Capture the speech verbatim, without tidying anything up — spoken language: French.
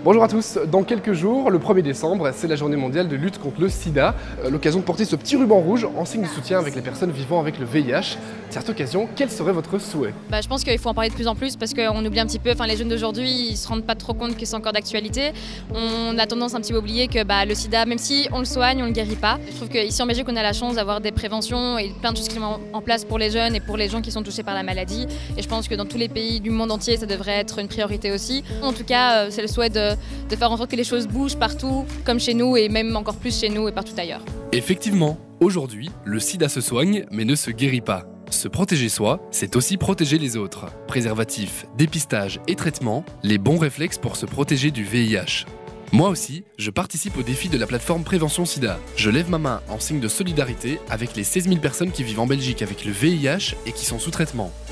Bonjour à tous, dans quelques jours, le premier décembre, c'est la journée mondiale de lutte contre le sida. Euh, L'occasion de porter ce petit ruban rouge en signe de soutien avec les personnes vivant avec le V I H. À cette occasion, quel serait votre souhait? Bah, je pense qu'il faut en parler de plus en plus parce qu'on oublie un petit peu, enfin les jeunes d'aujourd'hui ils se rendent pas trop compte que c'est encore d'actualité. On a tendance un petit peu à oublier que bah, le sida, même si on le soigne, on le guérit pas. Je trouve qu'ici en Belgique on a la chance d'avoir des préventions et plein de choses qui sont en place pour les jeunes et pour les gens qui sont touchés par la maladie. Et je pense que dans tous les pays du monde entier ça devrait être une priorité aussi. En tout cas c'est le souhait de, de faire en sorte que les choses bougent partout, comme chez nous et même encore plus chez nous et partout ailleurs. Effectivement, aujourd'hui, le sida se soigne mais ne se guérit pas. Se protéger soi, c'est aussi protéger les autres. Préservatifs, dépistage et traitement, les bons réflexes pour se protéger du V I H. Moi aussi, je participe au défi de la plateforme Prévention Sida. Je lève ma main en signe de solidarité avec les seize mille personnes qui vivent en Belgique avec le V I H et qui sont sous traitement.